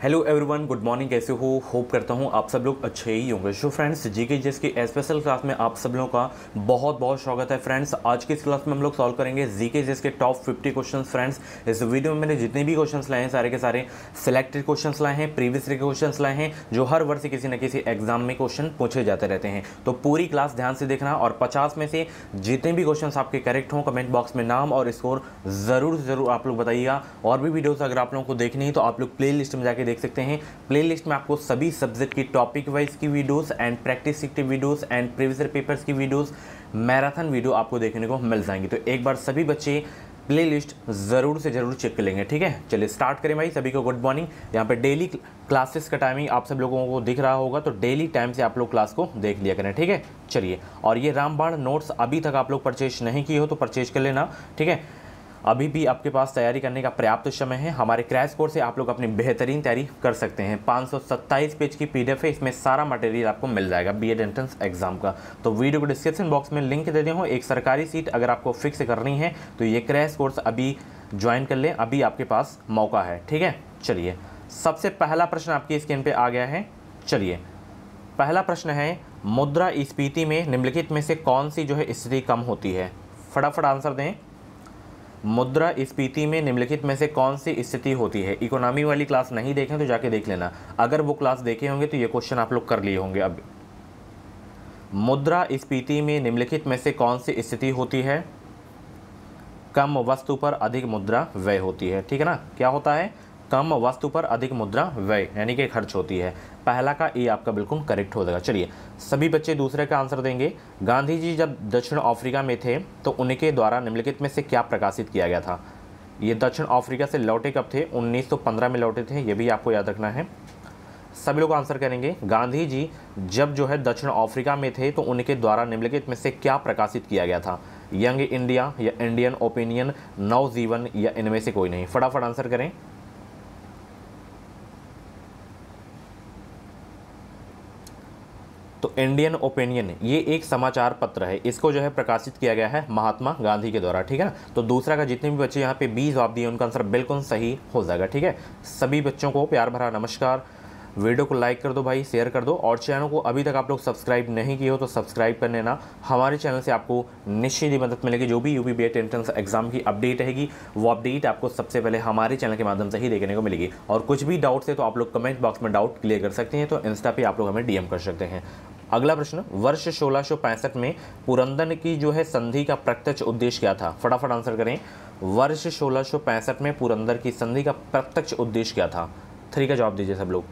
Hello everyone, good morning. कैसे हो? Hope करता हूँ आप सब लोग अच्छे ही होंगे। सो फ्रेंड्स, जीके जीएस की स्पेशल क्लास में आप सब लोगों का बहुत बहुत स्वागत है। फ्रेंड्स, आज की इस क्लास में हम लोग सॉल्व करेंगे जीके जीएस के टॉप 50 क्वेश्चंस। फ्रेंड्स, इस वीडियो में मैंने जितने भी क्वेश्चंस लाए हैं सारे के सारे सिलेक्टेड क्वेश्चंस लाए हैं, प्रीवियस ईयर के क्वेश्चंस लाए हैं, जो हर वर्ष किसी न किसी एग्जाम में क्वेश्चन पूछे जाते रहते हैं। तो पूरी क्लास ध्यान से देखना और 50 में से जितने भी क्वेश्चन आपके करेक्ट हों, कमेंट बॉक्स में नाम और स्कोर जरूर से जरूर आप लोग बताइएगा। और भी वीडियोस अगर आप लोगों को देखनी है तो आप लोग प्ले लिस्ट में जाके देख सकते हैं। प्लेलिस्ट में आपको सभी सब्जेक्ट की टॉपिक वाइज की videos and practice active videos and previous year papers की वीडियोस, मैराथन वीडियो आपको देखने को मिल जाएंगी। तो एक बार सभी बच्चे प्लेलिस्ट ज़रूर से ज़रूर चेक कर लेंगे। ठीक है, चलिए स्टार्ट करें भाई। सभी को गुड मॉर्निंग। यहाँ पे डेली क्लासेस का टाइमिंग आप सब लोगों को दिख रहा होगा, तो डेली टाइम से आप लोग क्लास को देख लिया करें। ठीक है, चलिए। और ये रामबाण नोट्स अभी तक आप लोग परचेज नहीं किए हो तो परचेज कर लेना। ठीक है, अभी भी आपके पास तैयारी करने का पर्याप्त समय है। हमारे क्रैश कोर्स से आप लोग अपनी बेहतरीन तैयारी कर सकते हैं। 527 पेज की पीडीएफ है, इसमें सारा मटेरियल आपको मिल जाएगा बीएड एंट्रेंस एग्जाम का। तो वीडियो को डिस्क्रिप्शन बॉक्स में लिंक दे दिया हूँ। एक सरकारी सीट अगर आपको फिक्स करनी है तो ये क्रैश कोर्स अभी ज्वाइन कर लें, अभी आपके पास मौका है। ठीक है, चलिए। सबसे पहला प्रश्न आपकी स्क्रीन पर आ गया है। चलिए, पहला प्रश्न है, मुद्रास्फीति में निम्नलिखित में से कौन सी जो है स्थिति कम होती है? फटाफट आंसर दें। मुद्रास्फीति में निम्नलिखित में से कौन सी स्थिति होती है? इकोनॉमी वाली क्लास नहीं देखें तो जाके देख लेना। अगर वो क्लास देखे होंगे तो ये क्वेश्चन आप लोग कर लिए होंगे। अब मुद्रास्फीति में निम्नलिखित में से कौन सी स्थिति होती है? कम वस्तु पर अधिक मुद्रा व्यय होती है। ठीक है ना, क्या होता है? कम वस्तु पर अधिक मुद्रा व्यय यानी कि खर्च होती है। पहला का ए आपका बिल्कुल करेक्ट हो जाएगा। चलिए, सभी बच्चे दूसरे का आंसर देंगे। गांधी जी जब दक्षिण अफ्रीका में थे तो उनके द्वारा निम्नलिखित में से क्या प्रकाशित किया गया था? ये दक्षिण अफ्रीका से लौटे कब थे? 1915 में लौटे थे, ये भी आपको याद रखना है। सभी लोग आंसर करेंगे। गांधी जी जब जो है दक्षिण अफ्रीका में थे तो उनके द्वारा निम्नलिखित में से क्या प्रकाशित किया गया था? यंग इंडिया या इंडियन ओपिनियन, नवजीवन या इनमें से कोई नहीं? फटाफट आंसर करें। तो इंडियन ओपिनियन ये एक समाचार पत्र है, इसको जो है प्रकाशित किया गया है महात्मा गांधी के द्वारा। ठीक है ना, तो दूसरा का जितने भी बच्चे यहाँ पे 20 जवाब दिए उनका आंसर बिल्कुल सही हो जाएगा। ठीक है, सभी बच्चों को प्यार भरा नमस्कार। वीडियो को लाइक कर दो भाई, शेयर कर दो, और चैनल को अभी तक आप लोग सब्सक्राइब नहीं किए हो तो सब्सक्राइब कर लेना। हमारे चैनल से आपको निश्चित ही मदद मिलेगी। जो भी यूपी बीएड एंट्रेंस एग्जाम की अपडेट रहेगी वो अपडेट आपको सबसे पहले हमारे चैनल के माध्यम से ही देखने को मिलेगी। और कुछ भी डाउट्स है तो आप लोग कमेंट बॉक्स में डाउट क्लियर कर सकते हैं, तो इंस्टा पे आप लोग हमें डीएम कर सकते हैं। अगला प्रश्न, वर्ष 1665 में पुरंदर की जो है संधि का प्रत्यक्ष उद्देश्य क्या था? फटाफट आंसर करें। वर्ष 1665 में पुरंदर की संधि का प्रत्यक्ष उद्देश्य क्या था? 3 का जवाब दीजिए सब लोग।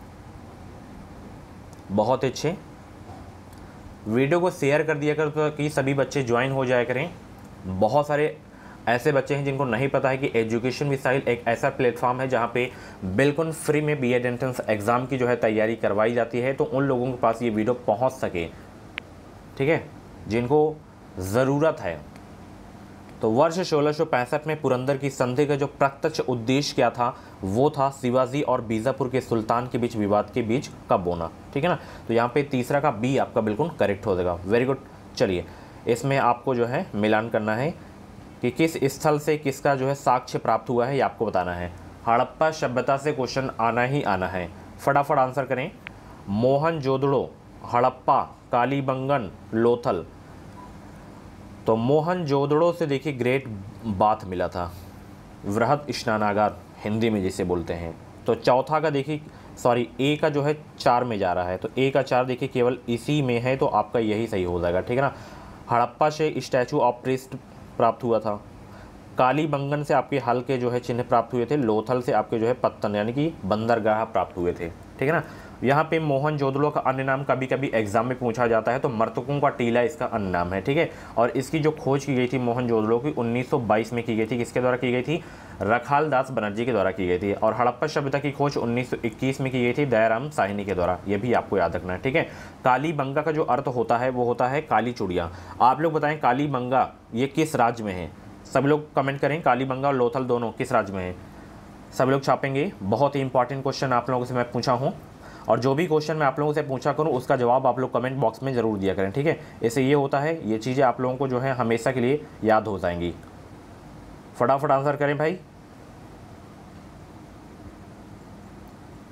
बहुत अच्छे, वीडियो को शेयर कर दिया कर ताकि सभी बच्चे ज्वाइन हो जाया करें। बहुत सारे ऐसे बच्चे हैं जिनको नहीं पता है कि एजुकेशन मिसाइल एक ऐसा प्लेटफॉर्म है जहां पे बिल्कुल फ्री में बीएड एंट्रेंस एग्जाम की जो है तैयारी करवाई जाती है, तो उन लोगों के पास ये वीडियो पहुंच सके। ठीक है, जिनको ज़रूरत है। तो वर्ष 1665 में पुरंदर की संधि का जो प्रत्यक्ष उद्देश्य क्या था? वो था शिवाजी और बीजापुर के सुल्तान के बीच विवाद के बीच कब होना। ठीक है ना, तो यहाँ पे तीसरा का बी आपका बिल्कुल करेक्ट हो जाएगा। Very good. चलिए, इसमें आपको जो है मिलान करना है कि किस स्थल से किसका जो है साक्ष्य प्राप्त हुआ है, ये आपको बताना है। हड़प्पा सभ्यता से क्वेश्चन आना ही आना है। फटाफट आंसर करें। मोहनजोदड़ो, हड़प्पा, कालीबंगन, लोथल। तो मोहनजोदड़ो से देखिए ग्रेट बाथ मिला था, वृहद स्नानागार हिंदी में जिसे बोलते हैं। तो चौथा का देखिए, सॉरी ए का जो है 4 में जा रहा है, तो ए का 4 देखिए केवल इसी में है, तो आपका यही सही हो जाएगा। ठीक है ना, हड़प्पा से स्टैचू ऑफ प्रिस्ट प्राप्त हुआ था। कालीबंगन से आपके हल के जो है चिन्ह प्राप्त हुए थे। लोथल से आपके जो है पत्तन यानी कि बंदरगाह प्राप्त हुए थे। ठीक है ना, यहाँ पे मोहनजोदड़ो का अन्य नाम कभी कभी एग्जाम में पूछा जाता है, तो मर्तकों का टीला इसका अन्य नाम है। ठीक है, और इसकी जो खोज की गई थी मोहनजोदड़ो की 1922 में की गई थी। किसके द्वारा की गई थी? रखाल दास बनर्जी के द्वारा की गई थी। और हड़प्पा सभ्यता की खोज 1921 में की गई थी दयाराम साहनी के द्वारा। ये भी आपको याद रखना है। ठीक है, कालीबंगा का जो अर्थ होता है वो होता है काली चूड़ियाँ। आप लोग बताएं कालीबंगा ये किस राज्य में है? सब लोग कमेंट करें, कालीबंगा और लोथल दोनों किस राज्य में है? सब लोग छापेंगे। बहुत ही इंपॉर्टेंट क्वेश्चन आप लोगों से मैं पूछा हूँ, और जो भी क्वेश्चन मैं आप लोगों से पूछा करूँ उसका जवाब आप लोग कमेंट बॉक्स में ज़रूर दिया करें। ठीक है, इससे ये होता है ये चीज़ें आप लोगों को जो है हमेशा के लिए याद हो जाएंगी। फटाफट आंसर करें भाई।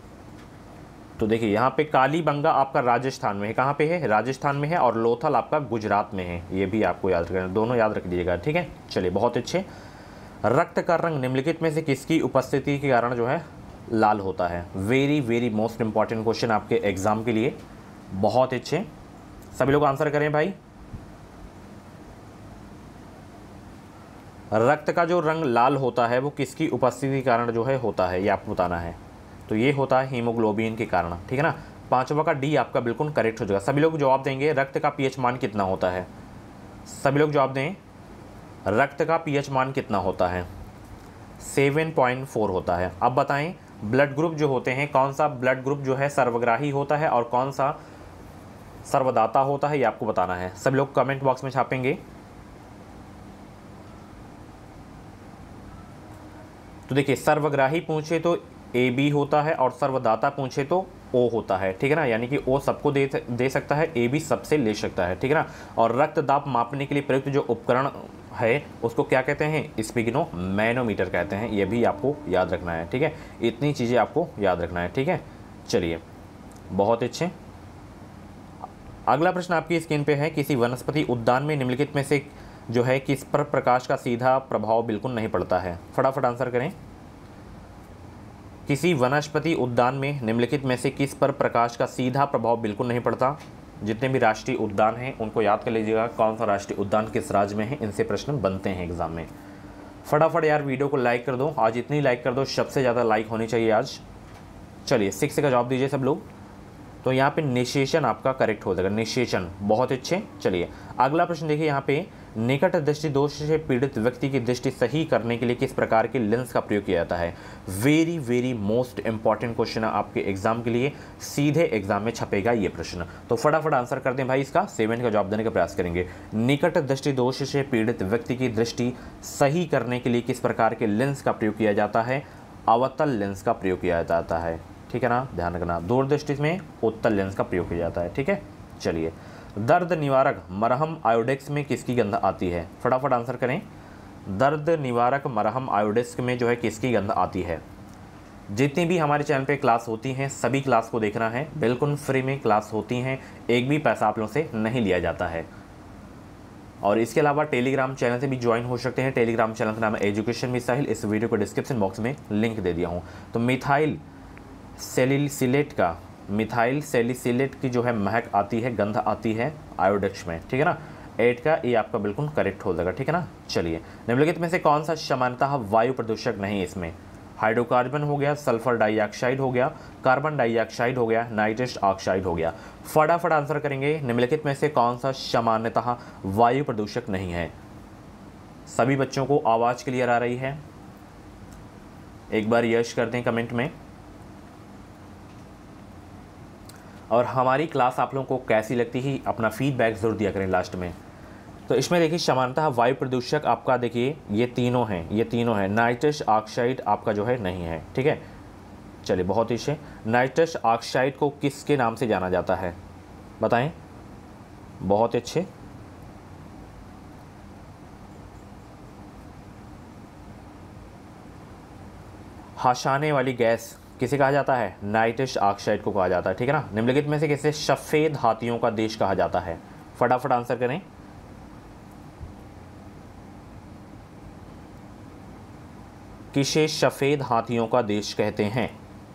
तो देखिए यहाँ पे कालीबंगा आपका राजस्थान में है, कहाँ पे है, राजस्थान में है, और लोथल आपका गुजरात में है, ये भी आपको याद रखना, दोनों याद रख लीजिएगा, ठीक है। चलिए बहुत अच्छे। रक्त का रंग निम्नलिखित में से किसकी उपस्थिति के कारण जो है लाल होता है? Very very most important question आपके एग्जाम के लिए, बहुत अच्छे। सभी लोग आंसर करें भाई। रक्त का जो रंग लाल होता है वो किसकी उपस्थिति के कारण जो है होता है, ये आपको बताना है। तो ये होता है हीमोग्लोबिन के कारण, ठीक है ना। पांचवा का डी आपका बिल्कुल करेक्ट हो जाएगा। सभी लोग जवाब देंगे रक्त का पीएच मान कितना होता है, सभी लोग जवाब दें, रक्त का पीएच मान कितना होता है? 7.4 होता है। अब बताएं ब्लड ग्रुप जो होते हैं, कौन सा ब्लड ग्रुप जो है सर्वग्राही होता है और कौन सा सर्वदाता होता है, ये आपको बताना है। सब लोग कमेंट बॉक्स में छापेंगे। तो देखिए सर्वग्राही पूछे तो ए बी होता है और सर्वदाता पूछे तो ओ होता है, ठीक है ना। यानी कि ओ सबको दे सकता है, ए बी सबसे ले सकता है, ठीक है ना। और रक्त दाब मापने के लिए प्रयुक्त जो उपकरण है उसको क्या कहते हैं? स्पिगनो मैनोमीटर कहते हैं, ये भी आपको याद रखना है, ठीक है। इतनी चीज़ें आपको याद रखना है, ठीक है। चलिए बहुत अच्छे। अगला प्रश्न आपकी स्क्रीन पे है, किसी वनस्पति उद्यान में निम्नलिखित में से जो है किस पर प्रकाश का सीधा प्रभाव बिल्कुल नहीं पड़ता है? फटाफट आंसर करें। किसी वनस्पति उद्यान में निम्नलिखित में से किस पर प्रकाश का सीधा प्रभाव बिल्कुल नहीं पड़ता? जितने भी राष्ट्रीय उद्यान हैं उनको याद कर लीजिएगा, कौन सा राष्ट्रीय उद्यान किस राज्य में है, इनसे प्रश्न बनते हैं एग्जाम में। फटाफट यार वीडियो को लाइक कर दो, आज इतनी लाइक कर दो, सबसे ज़्यादा लाइक होनी चाहिए आज। चलिए 6 का जवाब दीजिए सब लोग। तो यहाँ पे निषेचन आपका करेक्ट हो जाएगा, निषेचन, बहुत अच्छे। चलिए अगला प्रश्न देखिए, यहाँ पे निकट दृष्टि दोष से पीड़ित व्यक्ति की दृष्टि सही करने के लिए किस प्रकार के लेंस का प्रयोग किया जाता है? Very very most important question है आपके एग्जाम के लिए, सीधे एग्जाम में छपेगा ये प्रश्न। तो फटाफट आंसर कर दें भाई, इसका 7 का जवाब देने का प्रयास करेंगे। निकट दृष्टि दोष से पीड़ित व्यक्ति की दृष्टि सही करने के लिए किस प्रकार के लेंस का प्रयोग किया जाता है? अवतल लेंस का प्रयोग किया जाता है, ठीक है ना, ध्यान रखना। दूरदृष्टि में उत्तल लेंस का प्रयोग किया जाता है, ठीक है। चलिए दर्द निवारक मरहम आयोडेक्स में किसकी गंध आती है? फटाफट आंसर करें। दर्द निवारक मरहम आयोडेक्स में जो है किसकी गंध आती है? जितनी भी हमारे चैनल पे क्लास होती हैं सभी क्लास को देखना है, बिल्कुल फ्री में क्लास होती हैं, एक भी पैसा आप लोगों से नहीं लिया जाता है। और इसके अलावा टेलीग्राम चैनल से भी ज्वाइन हो सकते हैं। टेलीग्राम चैनल का नाम है एजुकेशन मिसाइल, इस वीडियो को डिस्क्रिप्शन बॉक्स में लिंक दे दिया हूँ। तो मिथाइल सैलिसिलेट की जो है महक आती है, गंध आती है आयोडेक्स में, ठीक है ना। 8 का ये आपका बिल्कुल करेक्ट हो जाएगा, ठीक है ना। चलिए निम्नलिखित में से कौन सा सामान्यतः वायु प्रदूषक नहीं है इसमें? हाइड्रोकार्बन हो गया, सल्फर डाइऑक्साइड हो गया, कार्बन डाइऑक्साइड हो गया, नाइट्रस ऑक्साइड हो गया। फटाफट आंसर करेंगे, निम्नलिखित में से कौन सा सामान्यतः वायु प्रदूषक नहीं है? सभी बच्चों को आवाज़ क्लियर आ रही है? एक बार यश कर दें कमेंट में। और हमारी क्लास आप लोगों को कैसी लगती है अपना फीडबैक ज़रूर दिया करें लास्ट में। तो इसमें देखिए सामान्यतः वायु प्रदूषक आपका देखिए ये तीनों हैं, नाइट्रस ऑक्साइड आपका जो है नहीं है, ठीक है। चलिए बहुत ही अच्छे। नाइट्रस ऑक्साइड को किसके नाम से जाना जाता है बताएं? बहुत अच्छे। हंसाने वाली गैस किसे कहा जाता है? नाइट्रस ऑक्साइड को कहा जाता है, ठीक है ना। निम्नलिखित में से किसे सफ़ेद हाथियों का देश कहा जाता है? फटाफट आंसर करें। किसे सफ़ेद हाथियों का देश कहते हैं?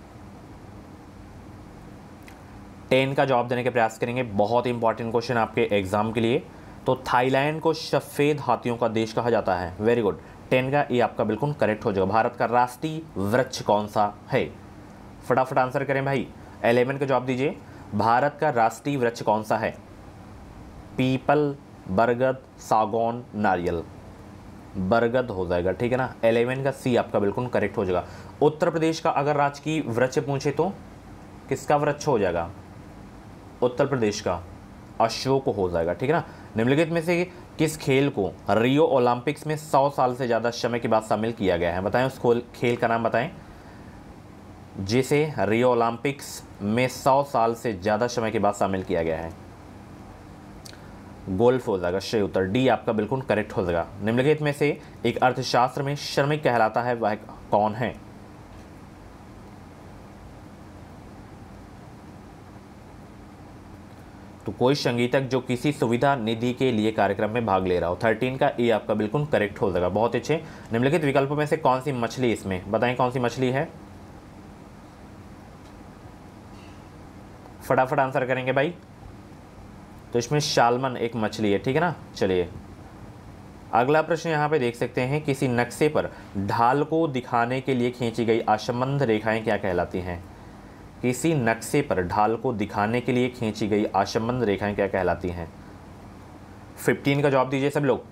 10 का जवाब देने के प्रयास करेंगे, बहुत इंपॉर्टेंट क्वेश्चन आपके एग्जाम के लिए। तो थाईलैंड को सफ़ेद हाथियों का देश कहा जाता है, वेरी गुड। 10 का ये आपका बिल्कुल करेक्ट हो जाएगा। भारत का राष्ट्रीय वृक्ष कौन सा है? फटाफट आंसर करें भाई। 11 का जवाब दीजिए, भारत का राष्ट्रीय वृक्ष कौन सा है? पीपल, बरगद, सागौन, नारियल। बरगद हो जाएगा, ठीक है ना। 11 का सी आपका बिल्कुल करेक्ट हो जाएगा। उत्तर प्रदेश का अगर राजकीय वृक्ष पूछे तो किसका वृक्ष हो जाएगा? उत्तर प्रदेश का अशोक हो जाएगा, ठीक है ना। निम्नलिखित में से किस खेल को रियो ओलंपिक्स में 100 साल से ज़्यादा समय के बाद शामिल किया गया है? बताएं उस खेल का नाम बताएं जिसे रियो ओलंपिक्स में 100 साल से ज़्यादा समय के बाद शामिल किया गया है। गोल्फ हो जाएगा, सही उत्तर डी आपका बिल्कुल करेक्ट हो जाएगा। निम्नलिखित में से एक अर्थशास्त्र में श्रमिक कहलाता है वह कौन है? तो कोई संगीतक जो किसी सुविधा निधि के लिए कार्यक्रम में भाग ले रहा हो। 13 का ए आपका बिल्कुल करेक्ट हो जाएगा। बहुत अच्छे। निम्नलिखित विकल्पों में से कौन सी मछली, इसमें बताएं कौन सी मछली है, फटाफट आंसर करेंगे भाई। तो इसमें साल्मन एक मछली है, ठीक है ना। चलिए अगला प्रश्न यहाँ पे देख सकते हैं, किसी नक्शे पर ढाल को दिखाने के लिए खींची गई असंबद्ध रेखाएं क्या कहलाती हैं। किसी नक्शे पर ढाल को दिखाने के लिए खींची गई असंबद्ध रेखाएं क्या कहलाती हैं। 15 का जवाब दीजिए सब लोग।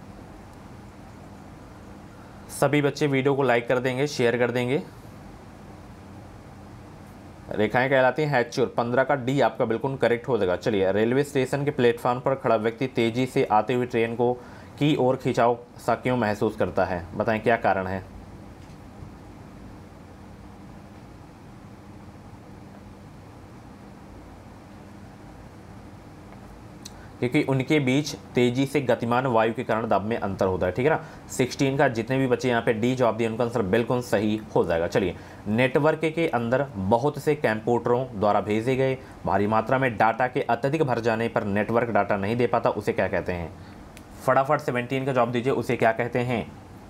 सभी बच्चे वीडियो को लाइक कर देंगे, शेयर कर देंगे। रेखाएं कहलाती हैं हैचुर। 15 का डी आपका बिल्कुल करेक्ट हो जाएगा। चलिए रेलवे स्टेशन के प्लेटफॉर्म पर खड़ा व्यक्ति तेजी से आते हुए ट्रेन को की ओर खिंचाव सा क्यों महसूस करता है, बताएं क्या कारण है। क्योंकि उनके बीच तेजी से गतिमान वायु के कारण दाब में अंतर होता है, ठीक है ना। 16 का जितने भी बच्चे यहाँ पे डी जवाब दिए उनका आंसर बिल्कुल सही हो जाएगा। चलिए नेटवर्क के अंदर बहुत से कंप्यूटरों द्वारा भेजे गए भारी मात्रा में डाटा के अत्यधिक भर जाने पर नेटवर्क डाटा नहीं दे पाता, उसे क्या कहते हैं। फटाफट 17 का जवाब दीजिए, उसे क्या कहते हैं।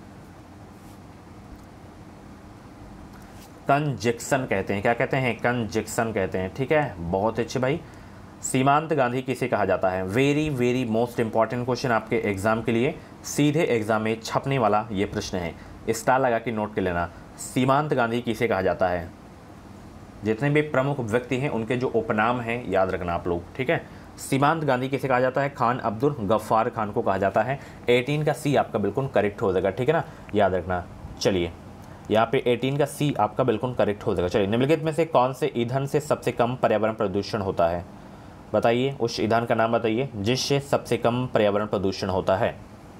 कंजेक्शन कहते हैं। क्या कहते हैं, कंजेक्शन कहते हैं, ठीक है। बहुत अच्छे भाई। सीमांत गांधी किसे कहा जाता है। Very very most important question आपके एग्जाम के लिए, सीधे एग्जाम में छपने वाला ये प्रश्न है, स्टार लगा के नोट कर लेना। सीमांत गांधी किसे कहा जाता है। जितने भी प्रमुख व्यक्ति हैं उनके जो उपनाम हैं याद रखना आप लोग, ठीक है। सीमांत गांधी किसे कहा जाता है, खान अब्दुल गफ्फार खान को कहा जाता है। 18 का सी आपका बिल्कुल करेक्ट हो जाएगा, ठीक है ना, याद रखना। चलिए यहाँ पे 18 का सी आपका बिल्कुल करेक्ट हो जाएगा। चलिए निम्नलिखित में से कौन से ईंधन से सबसे कम पर्यावरण प्रदूषण होता है, बताइए। उस ईंधन का नाम बताइए जिससे सबसे कम पर्यावरण प्रदूषण होता है।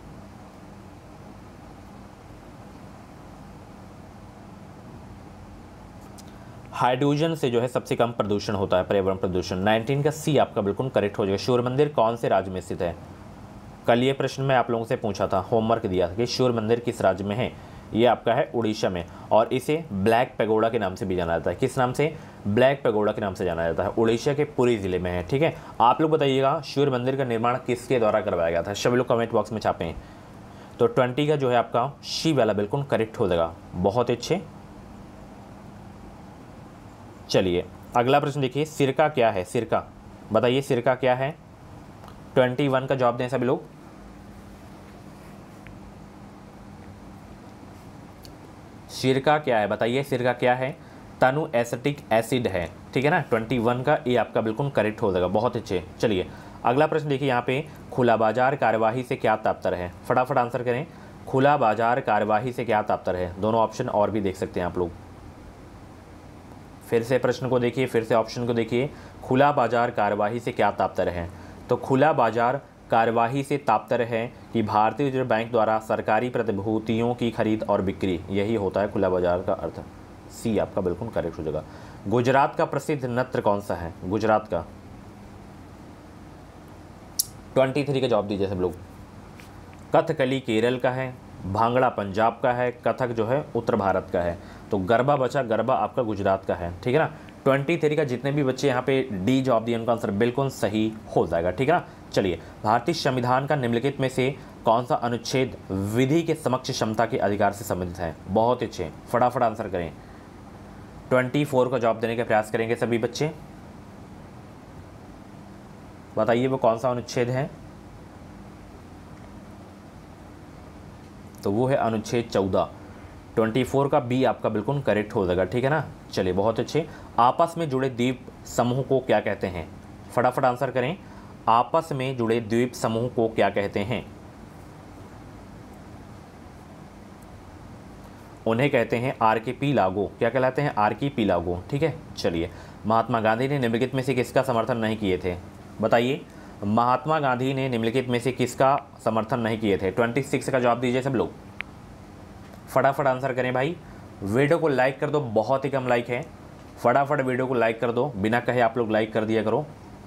हाइड्रोजन से जो है सबसे कम प्रदूषण होता है, पर्यावरण प्रदूषण। 19 का सी आपका बिल्कुल करेक्ट हो जाएगा। सूर्य मंदिर कौन से राज्य में स्थित है। कल ये प्रश्न मैं आप लोगों से पूछा था, होमवर्क दिया था कि सूर्य मंदिर किस राज्य में है। ये आपका है उड़ीसा में, और इसे ब्लैक पैगोडा के नाम से भी जाना जाता है। किस नाम से, ब्लैक पैगोडा के नाम से जाना जाता है। उड़ीसा के पुरी जिले में है, ठीक है। आप लोग बताइएगा सूर्य मंदिर का निर्माण किसके द्वारा करवाया गया था, सभी लोग कमेंट बॉक्स में छापें। तो 20 का जो है आपका शी वाला बिल्कुल करेक्ट हो जाएगा। बहुत अच्छे। चलिए अगला प्रश्न देखिए, सिरका क्या है, सिरका बताइए सिरका क्या है। 21 का जवाब दें सभी लोग। सिरका क्या है बताइए, सिरका क्या है। तनु एसिटिक एसिड है, ठीक है ना। 21 का ए आपका बिल्कुल करेक्ट हो जाएगा। बहुत अच्छे। चलिए अगला प्रश्न देखिए, यहाँ पे खुला बाजार कार्यवाही से क्या तात्पर्य है, फटाफट आंसर करें। खुला बाजार कार्यवाही से क्या तात्पर्य है। दोनों ऑप्शन और भी देख सकते हैं आप लोग। फिर से प्रश्न को देखिए, फिर से ऑप्शन को देखिए। खुला बाजार कार्यवाही से क्या तात्पर्य है। तो खुला बाजार कार्यवाही से तात्पर्य है कि भारतीय रिजर्व बैंक द्वारा सरकारी प्रतिभूतियों की खरीद और बिक्री, यही होता है खुला बाजार का अर्थ। सी आपका बिल्कुल करेक्ट हो जाएगा। गुजरात का प्रसिद्ध नृत्य कौन सा है, गुजरात का। 23 का जवाब दीजिए सब लोग। कथकली केरल का है, भांगड़ा पंजाब का है, कथक जो है उत्तर भारत का है। तो गरबा बचा, गरबा आपका गुजरात का है, ठीक है ना। 23 का जितने भी बच्चे यहाँ पे डी जवाब दिए उनका आंसर बिल्कुल सही हो जाएगा, ठीक है ना। चलिए भारतीय संविधान का निम्नलिखित में से कौन सा अनुच्छेद विधि के समक्ष क्षमता के अधिकार से संबंधित है। बहुत अच्छे, फटाफट आंसर करें। 24 का जवाब देने का प्रयास करेंगे सभी बच्चे। बताइए वो कौन सा अनुच्छेद है। तो वो है अनुच्छेद 14। 24 का बी आपका बिल्कुल करेक्ट हो जाएगा, ठीक है ना। चलिए बहुत अच्छे। आपस में जुड़े द्वीप समूह को क्या कहते हैं, फटाफट आंसर करें। आपस में जुड़े द्वीप समूह को क्या कहते हैं। उन्हें कहते हैं आर्किपिलागो। क्या कहलाते हैं, आर्किपिलागो, ठीक है। चलिए महात्मा गांधी ने निम्नलिखित में से किसका समर्थन नहीं किए थे, बताइए। महात्मा गांधी ने निम्नलिखित में से किसका समर्थन नहीं किए थे। 26 का जवाब दीजिए सब लोग, फटाफट आंसर करें भाई। वीडियो को लाइक कर दो, बहुत ही कम लाइक है। फटाफट वीडियो को लाइक कर दो, बिना कहे आप लोग लाइक कर दिया करो।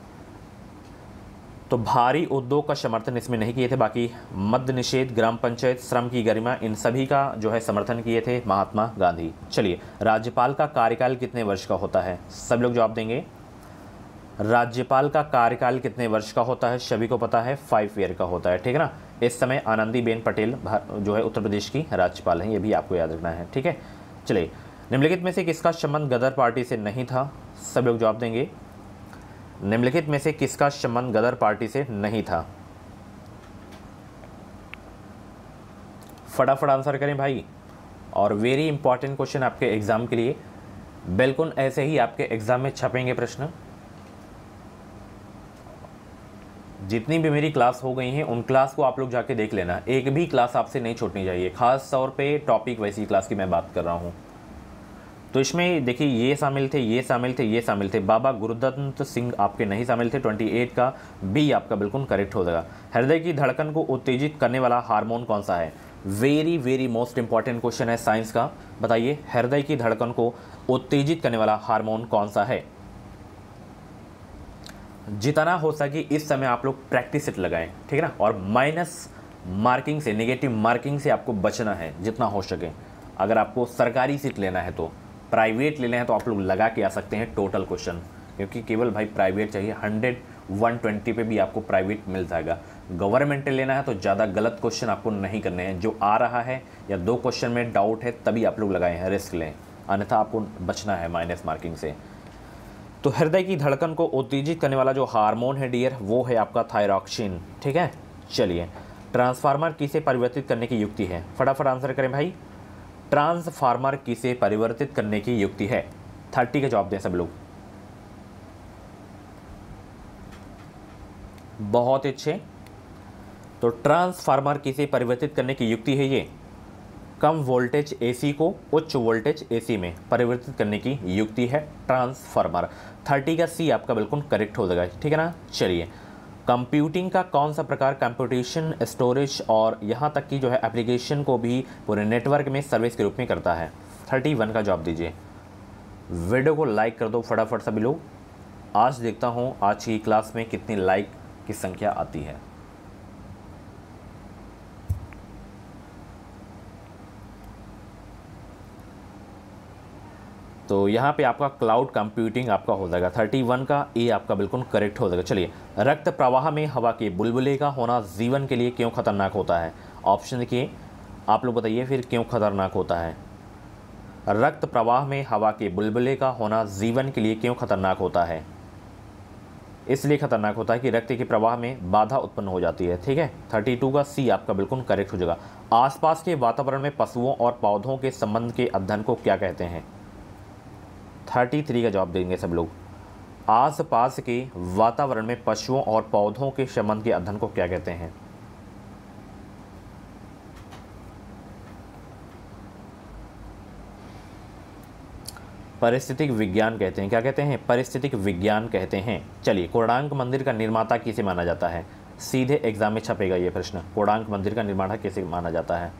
तो भारी उद्योग का समर्थन इसमें नहीं किए थे, बाकी मद्य निषेध, ग्राम पंचायत, श्रम की गरिमा, इन सभी का जो है समर्थन किए थे महात्मा गांधी। चलिए राज्यपाल का कार्यकाल कितने वर्ष का होता है, सब लोग जवाब देंगे। राज्यपाल का कार्यकाल कितने वर्ष का होता है? सभी को पता है 5 ईयर का होता है, ठीक है ना। इस समय आनंदीबेन पटेल जो है उत्तर प्रदेश की राज्यपाल हैं, ये भी आपको याद रखना है, ठीक है। चलिए, निम्नलिखित में से किसका संबंध गदर पार्टी से नहीं था? सब लोग जवाब देंगे। निम्नलिखित में से किसका संबंध गदर पार्टी से नहीं था? फटाफट आंसर करें भाई। और वेरी इंपॉर्टेंट क्वेश्चन आपके एग्जाम के लिए, बिल्कुल ऐसे ही आपके एग्जाम में छपेंगे प्रश्न। जितनी भी मेरी क्लास हो गई हैं उन क्लास को आप लोग जाके देख लेना, एक भी क्लास आपसे नहीं छूटनी चाहिए, खास तौर पे टॉपिक वैसी क्लास की मैं बात कर रहा हूँ। तो इसमें देखिए ये शामिल थे, ये शामिल थे, ये शामिल थे। बाबा गुरुदत्त सिंह आपके नहीं शामिल थे। 28 का बी आपका बिल्कुल करेक्ट हो जाएगा। हृदय की धड़कन को उत्तेजित करने वाला हार्मोन कौन सा है? Very very most important question है साइंस का। बताइए, हृदय की धड़कन को उत्तेजित करने वाला हार्मोन कौन सा है? जितना हो सके इस समय आप लोग प्रैक्टिस सेट लगाएं, ठीक है ना। और माइनस मार्किंग से, नेगेटिव मार्किंग से आपको बचना है जितना हो सके। अगर आपको सरकारी सीट लेना है तो, प्राइवेट लेना है तो आप लोग लगा के आ सकते हैं टोटल क्वेश्चन, क्योंकि केवल भाई प्राइवेट चाहिए। 100 120 पे भी आपको प्राइवेट मिल जाएगा। गवर्नमेंट लेना है तो ज़्यादा गलत क्वेश्चन आपको नहीं करने हैं। जो आ रहा है या 2 क्वेश्चन में डाउट है तभी आप लोग लगाए हैं, रिस्क लें, अन्यथा आपको बचना है माइनस मार्किंग से। तो हृदय की धड़कन को उत्तेजित करने वाला जो हार्मोन है डियर, वो है आपका थायरॉक्सिन, ठीक है। चलिए, ट्रांसफार्मर किसे परिवर्तित करने की युक्ति है? फटाफट आंसर करें भाई। ट्रांसफार्मर किसे परिवर्तित करने की युक्ति है? 30 का जवाब दें सब लोग। बहुत अच्छे। तो ट्रांसफार्मर किसे परिवर्तित करने की युक्ति है? ये कम वोल्टेज एसी को उच्च वोल्टेज एसी में परिवर्तित करने की युक्ति है ट्रांसफार्मर। 30 का सी आपका बिल्कुल करेक्ट हो जाएगा, ठीक है ना। चलिए, कंप्यूटिंग का कौन सा प्रकार कंप्यूटेशन, स्टोरेज और यहाँ तक कि जो है एप्लीकेशन को भी पूरे नेटवर्क में सर्विस के रूप में करता है? 31 का जवाब दीजिए। वीडियो को लाइक कर दो फटाफट सभी लोग। आज देखता हूँ आज की क्लास में कितनी लाइक की संख्या आती है। तो यहाँ पे आपका क्लाउड कंप्यूटिंग आपका हो जाएगा। 31 का ए आपका बिल्कुल करेक्ट हो जाएगा। चलिए, रक्त प्रवाह में हवा के बुलबुले का होना जीवन के लिए क्यों खतरनाक होता है? ऑप्शन देखिए, आप लोग बताइए फिर क्यों खतरनाक होता है। रक्त प्रवाह में हवा के बुलबुले का होना जीवन के लिए क्यों खतरनाक होता है? इसलिए खतरनाक होता है कि रक्त के प्रवाह में बाधा उत्पन्न हो जाती है, ठीक है। 32 का सी आपका बिल्कुल करेक्ट हो जाएगा। आसपास के वातावरण में पशुओं और पौधों के संबंध के अध्ययन को क्या कहते हैं? 33 का जवाब देंगे सब लोग। आसपास के वातावरण में पशुओं और पौधों के संबंध के अध्ययन को क्या कहते हैं? पारिस्थितिक विज्ञान कहते हैं। क्या कहते हैं? पारिस्थितिक विज्ञान कहते हैं। चलिए, कोणार्क मंदिर का निर्माता किसे माना जाता है? सीधे एग्जाम में छपेगा ये प्रश्न। कोणार्क मंदिर का निर्माता किसे माना जाता है?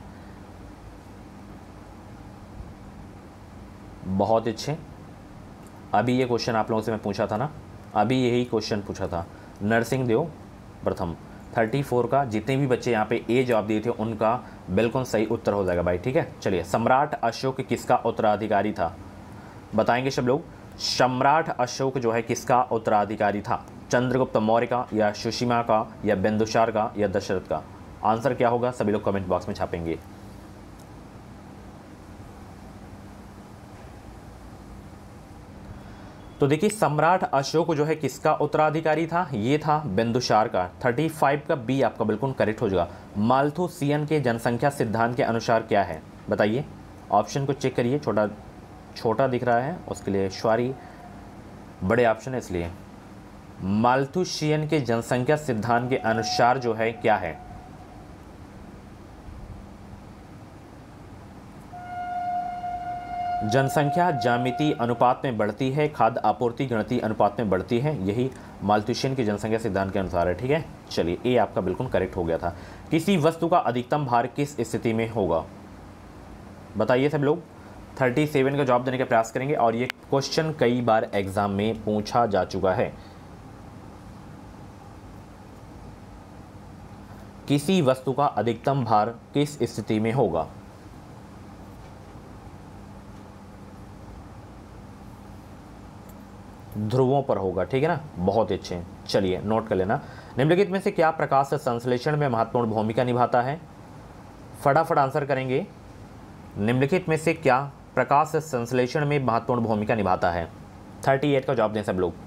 बहुत अच्छे। अभी ये क्वेश्चन आप लोगों से मैं पूछा था ना, अभी यही क्वेश्चन पूछा था। नरसिंहदेव प्रथम। 34 का जितने भी बच्चे यहाँ पे ए जवाब दिए थे उनका बिल्कुल सही उत्तर हो जाएगा भाई, ठीक है। चलिए, सम्राट अशोक किसका उत्तराधिकारी था? बताएंगे सब लोग। सम्राट अशोक जो है किसका उत्तराधिकारी था? चंद्रगुप्त मौर्य का, या सुसीमा का, या बिंदुसार का, या दशरथ का? आंसर क्या होगा सभी लोग कमेंट बॉक्स में छापेंगे। तो देखिए, सम्राट अशोक जो है किसका उत्तराधिकारी था? ये था बिंदुसार का। 35 का बी आपका बिल्कुल करेक्ट हो जाएगा। माल्थुसियन के जनसंख्या सिद्धांत के अनुसार क्या है? बताइए, ऑप्शन को चेक करिए। छोटा दिख रहा है उसके लिए सॉरी, बड़े ऑप्शन है इसलिए। माल्थुसियन के जनसंख्या सिद्धांत के अनुसार जो है क्या है? जनसंख्या ज्यामिति अनुपात में बढ़ती है, खाद्य आपूर्ति गणितीय अनुपात में बढ़ती है। यही माल्थुसियन की जनसंख्या सिद्धांत के अनुसार है, ठीक है। चलिए, ए आपका बिल्कुल करेक्ट हो गया था। किसी वस्तु का अधिकतम भार किस स्थिति में होगा? बताइए सब लोग। 37 का जवाब देने का प्रयास करेंगे और ये क्वेश्चन कई बार एग्जाम में पूछा जा चुका है। किसी वस्तु का अधिकतम भार किस स्थिति में होगा? ध्रुवों पर होगा, ठीक है ना, बहुत अच्छे। चलिए नोट कर लेना। निम्नलिखित में से क्या प्रकाश संश्लेषण में महत्वपूर्ण भूमिका निभाता है? फटाफट आंसर करेंगे। निम्नलिखित में से क्या प्रकाश संश्लेषण में महत्वपूर्ण भूमिका निभाता है? 38 का जवाब दें सब लोग।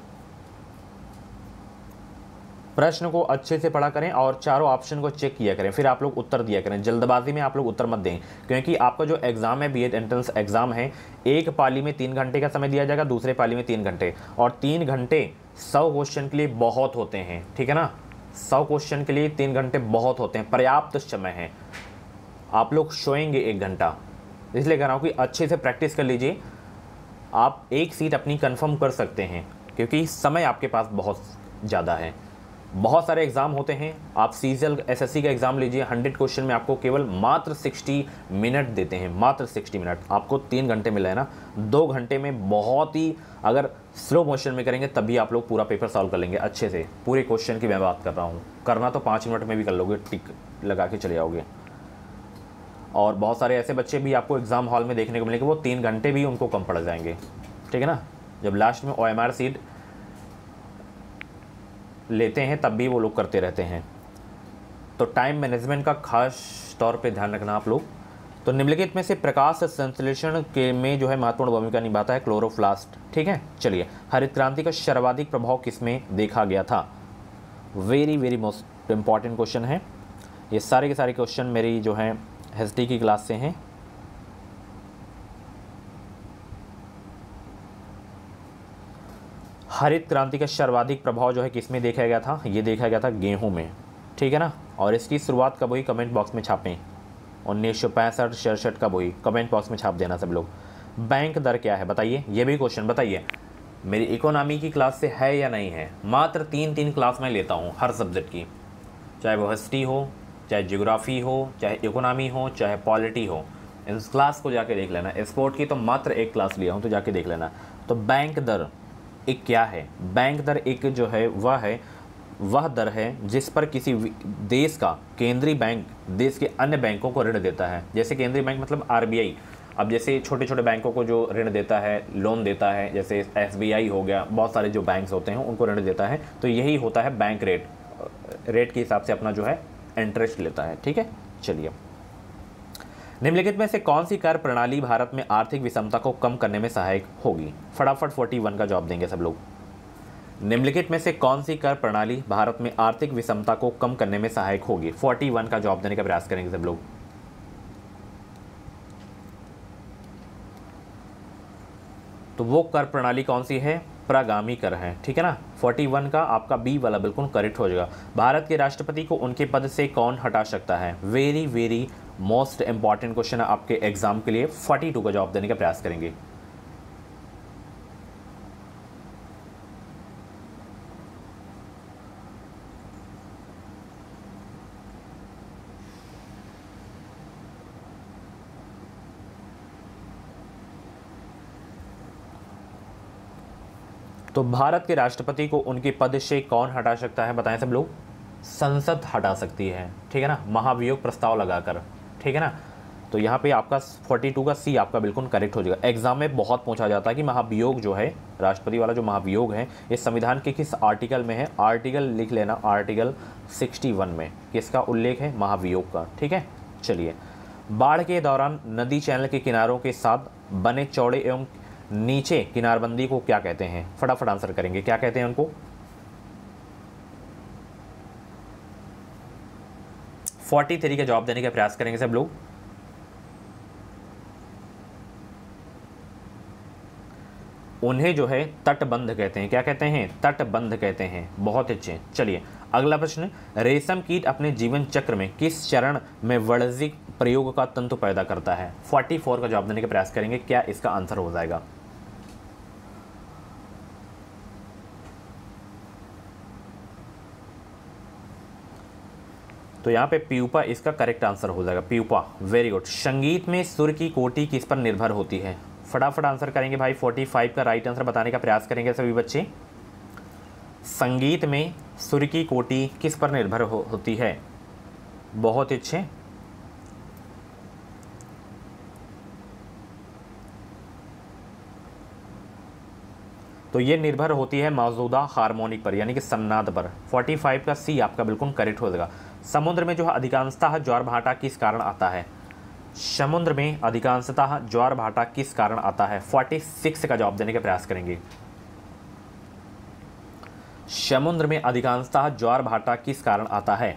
प्रश्न को अच्छे से पढ़ा करें और चारों ऑप्शन को चेक किया करें, फिर आप लोग उत्तर दिया करें। जल्दबाजी में आप लोग उत्तर मत दें, क्योंकि आपका जो एग्ज़ाम है बीएड एंट्रेंस एग्ज़ाम है, एक पाली में 3 घंटे का समय दिया जाएगा, दूसरे पाली में 3 घंटे, और 3 घंटे 100 क्वेश्चन के लिए बहुत होते हैं, ठीक है ना। 100 क्वेश्चन के लिए 3 घंटे बहुत होते हैं, पर्याप्त समय है। आप लोग सोएंगे 1 घंटा, इसलिए कह रहा हूँ कि अच्छे से प्रैक्टिस कर लीजिए। आप एक सीट अपनी कंफर्म कर सकते हैं, क्योंकि समय आपके पास बहुत ज़्यादा है। बहुत सारे एग्ज़ाम होते हैं, आप सीजीएल एसएससी का एग्ज़ाम लीजिए, 100 क्वेश्चन में आपको केवल मात्र 60 मिनट देते हैं, मात्र 60 मिनट। आपको 3 घंटे मिला है ना, 2 घंटे में बहुत ही, अगर स्लो मोशन में करेंगे तभी आप लोग पूरा पेपर सॉल्व कर लेंगे अच्छे से। पूरे क्वेश्चन की मैं बात कर रहा हूँ, करना तो 5 मिनट में भी कर लोगे, टिक लगा के चले जाओगे। और बहुत सारे ऐसे बच्चे भी आपको एग्ज़ाम हॉल में देखने को मिलेंगे, वो 3 घंटे भी उनको कम पड़ जाएंगे, ठीक है ना। जब लास्ट में OMR सीट लेते हैं तब भी वो लोग करते रहते हैं। तो टाइम मैनेजमेंट का खास तौर पे ध्यान रखना आप लोग। तो निम्नलिखित में से प्रकाश संश्लेषण के में जो है महत्वपूर्ण भूमिका निभाता है क्लोरोप्लास्ट, ठीक है। चलिए, हरित क्रांति का सर्वाधिक प्रभाव किसमें देखा गया था? वेरी मोस्ट इम्पॉर्टेंट क्वेश्चन है। ये सारे के सारे क्वेश्चन मेरी जो है हिस्ट्री की क्लास से हैं। हरित क्रांति का सर्वाधिक प्रभाव जो है किसमें देखा गया था? ये देखा गया था गेहूं में, ठीक है ना। और इसकी शुरुआत कब हुई? कमेंट बॉक्स में छापें। 1965-66 कब हुई? कमेंट बॉक्स में छाप देना सब लोग। बैंक दर क्या है बताइए, ये भी क्वेश्चन बताइए। मेरी इकोनॉमी की क्लास से है या नहीं है? मात्र 3 क्लास मैं लेता हूँ हर सब्जेक्ट की, चाहे वो हिस्ट्री हो, चाहे ज्योग्राफी हो, चाहे इकोनॉमी हो, चाहे पॉलिटी हो। इस क्लास को जाके देख लेना। स्पोर्ट की तो मात्र 1 क्लास लिया हूँ, तो जाके देख लेना। तो बैंक दर एक क्या है? बैंक दर एक जो है वह दर है जिस पर किसी देश का केंद्रीय बैंक देश के अन्य बैंकों को ऋण देता है। जैसे केंद्रीय बैंक मतलब RBI। अब जैसे छोटे छोटे बैंकों को जो ऋण देता है, लोन देता है, जैसे SBI हो गया, बहुत सारे जो बैंक्स होते हैं उनको ऋण देता है, तो यही होता है बैंक रेट के हिसाब से अपना जो है इंटरेस्ट लेता है, ठीक है। चलिए, निम्नलिखित में से कौन सी कर प्रणाली भारत में आर्थिक विषमता को कम करने में सहायक होगी? फटाफट 41 का जवाब देंगे सब लोग। निम्नलिखित में से कौन सी कर प्रणाली भारत में आर्थिक विषमता को कम करने में सहायक होगी? 41 का जवाब देने का प्रयास करेंगे सब लोग। तो वो कर प्रणाली कौन सी है? प्रागामी कर है, ठीक है ना। 41 का आपका बी वाला बिल्कुल करेक्ट हो जाएगा। भारत के राष्ट्रपति को उनके पद से कौन हटा सकता है? वेरी मोस्ट इंपॉर्टेंट क्वेश्चन है आपके एग्जाम के लिए। 42 का जवाब देने का प्रयास करेंगे। तो भारत के राष्ट्रपति को उनके पद से कौन हटा सकता है? बताएं सब लोग। संसद हटा सकती है, ठीक है ना, महाभियोग प्रस्ताव लगाकर, ठीक है ना। तो यहाँ पे आपका 42 का सी आपका बिल्कुल करेक्ट हो जाएगा। एग्जाम में बहुत पूछा जाता है कि महाभियोग जो है, राष्ट्रपति वाला जो महाभियोग है, ये संविधान के किस आर्टिकल में है? आर्टिकल लिख लेना, आर्टिकल 61 में किसका उल्लेख है? महाभियोग का, ठीक है। चलिए, बाढ़ के दौरान नदी चैनल के किनारों के साथ बने चौड़े एवं नीचे किनारबंदी को क्या कहते हैं? फटाफट आंसर करेंगे, क्या कहते हैं उनको? 43 का जवाब देने का प्रयास करेंगे सब लोग। उन्हें जो है तटबंध कहते हैं। क्या कहते हैं? तटबंध कहते हैं। बहुत अच्छे। चलिए, अगला प्रश्न, रेशम कीट अपने जीवन चक्र में किस चरण में वाणिज्यिक प्रयोग का तंतु पैदा करता है? 44 का जवाब देने का प्रयास करेंगे, क्या इसका आंसर हो जाएगा? तो यहाँ पे प्यूपा इसका करेक्ट आंसर हो जाएगा, प्यूपा। Very good. संगीत में सुर की कोटि किस पर निर्भर होती है? फटाफट आंसर करेंगे भाई। 45 का राइट आंसर बताने का प्रयास करेंगे सभी बच्चे। संगीत में सुर की कोटि किस पर निर्भर होती है? बहुत अच्छे। तो ये निर्भर होती है मौजूदा हार्मोनिक पर, यानी कि सन्नाद पर। 45 का सी आपका बिल्कुल करेक्ट हो जाएगा। समुद्र में जो है अधिकांशतः ज्वार भाटा किस कारण आता है? समुद्र में अधिकांशतः ज्वार भाटा किस कारण आता है? 46 का जवाब देने का प्रयास करेंगे। समुद्र में अधिकांशतः ज्वार भाटा किस कारण आता है?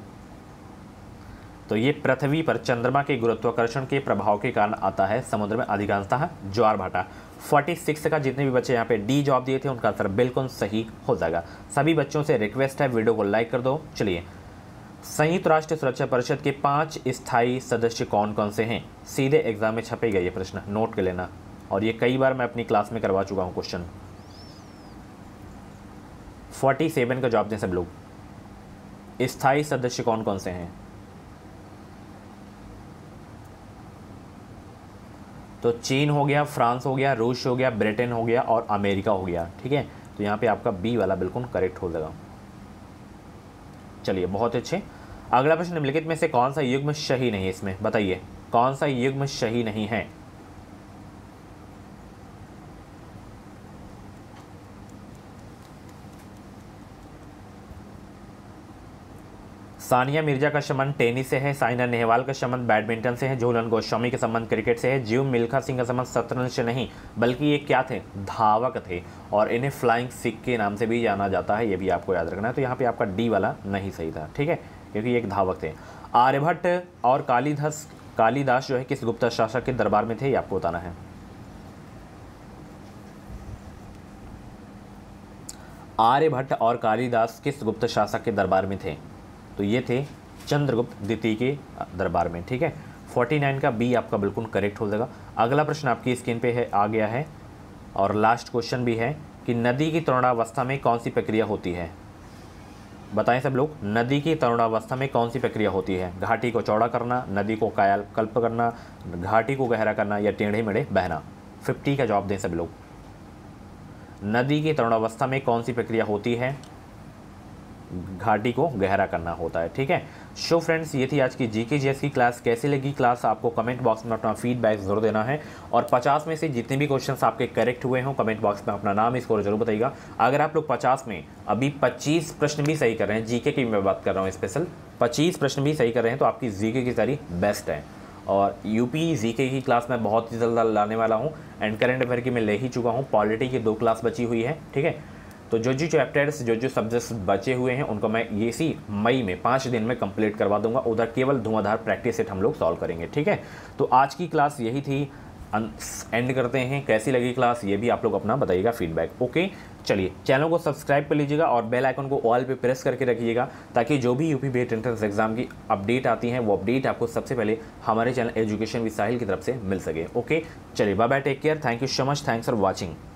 तो ये पृथ्वी पर चंद्रमा के गुरुत्वाकर्षण के प्रभाव के कारण आता है समुद्र में अधिकांशतः ज्वार भाटा। 46 का जितने भी बच्चे यहाँ पे डी जवाब दिए थे उनका आंसर बिल्कुल सही हो जाएगा। सभी बच्चों से रिक्वेस्ट है वीडियो को लाइक कर दो। चलिए, संयुक्त राष्ट्र सुरक्षा परिषद के 5 स्थायी सदस्य कौन कौन से हैं? सीधे एग्जाम में छपेगा ये प्रश्न, नोट कर लेना। और ये कई बार मैं अपनी क्लास में करवा चुका हूँ क्वेश्चन। 47 का जवाब दें सब लोग। स्थायी सदस्य कौन कौन से हैं? तो चीन हो गया, फ्रांस हो गया, रूस हो गया, ब्रिटेन हो गया और अमेरिका हो गया। ठीक है, तो यहाँ पे आपका बी वाला बिल्कुल करेक्ट हो जाएगा। चलिए, बहुत अच्छे। अगला प्रश्न, निम्नलिखित में से कौन सा युग्म सही नहीं है? इसमें बताइए कौन सा युग्म सही नहीं है? सानिया मिर्जा का संबंध टेनिस से है, साइना नेहवाल का संबंध बैडमिंटन से है, झूलन गोस्वामी का संबंध क्रिकेट से है, जीव मिल्खा सिंह का संबंध शतरंज से नहीं बल्कि ये क्या थे? धावक थे, और इन्हें फ्लाइंग सिख के नाम से भी जाना जाता है, ये भी आपको याद रखना है। तो यहाँ पे आपका डी वाला नहीं सही था। ठीक है, क्योंकि ये एक धावक थे। आर्यभट्ट और कालिदास जो है किस गुप्त शासक के दरबार में थे? ये आपको बताना है। आर्यभट्ट और कालिदास किस गुप्त शासक के दरबार में थे? तो ये थे चंद्रगुप्त द्वितीय के दरबार में। ठीक है, 49 का बी आपका बिल्कुल करेक्ट हो जाएगा। अगला प्रश्न आपकी स्क्रीन पे है, आ गया है, और लास्ट क्वेश्चन भी है कि नदी की तरुणावस्था में कौन सी प्रक्रिया होती है? बताएं सब लोग, नदी की तरुणावस्था में कौन सी प्रक्रिया होती है? घाटी को चौड़ा करना, नदी को कायाकल्प करना, घाटी को गहरा करना, या टेढ़े मेढ़े बहना? 50 का जवाब दें सब लोग। नदी की तरुणावस्था में कौन सी प्रक्रिया होती है? घाटी को गहरा करना होता है। ठीक है, सो फ्रेंड्स, ये थी आज की जीके जीएस की क्लास। कैसी लगी क्लास आपको कमेंट बॉक्स में अपना फीडबैक जरूर देना है, और 50 में से जितने भी क्वेश्चंस आपके करेक्ट हुए हों कमेंट बॉक्स में अपना नाम स्कोर जरूर बताइएगा। अगर आप लोग 50 में अभी 25 प्रश्न भी सही कर रहे हैं, जीके की मैं बात कर रहा हूँ स्पेशल, 25 प्रश्न भी सही कर रहे हैं तो आपकी जीके की तैयारी बेस्ट है। और यूपी जीके की क्लास मैं बहुत ही जल्द लाने वाला हूँ, एंड करंट अफेयर की मैं ले ही चुका हूँ। पॉलिटी की 2 क्लास बची हुई है। ठीक है, तो जो चैप्टर्स जो सब्जेक्ट्स बचे हुए हैं उनको मैं इसी मई में 5 दिन में कंप्लीट करवा दूंगा। उधर केवल धुआंधार प्रैक्टिस सेट हम लोग सॉल्व करेंगे। ठीक है, तो आज की क्लास यही थी, एंड करते हैं। कैसी लगी क्लास ये भी आप लोग अपना बताइएगा फीडबैक। ओके, चलिए, चैनल को सब्सक्राइब कर लीजिएगा और बेल आइकन को ऑल पे प्रेस करके रखिएगा, ताकि जो भी यूपी बीएड एंट्रेंस एग्जाम की अपडेट आती हैं वो अपडेट आपको सबसे पहले हमारे चैनल एजुकेशन विद साहिल की तरफ से मिल सके। ओके, चलिए, bye bye, take care, thank you so much, thanks for watching.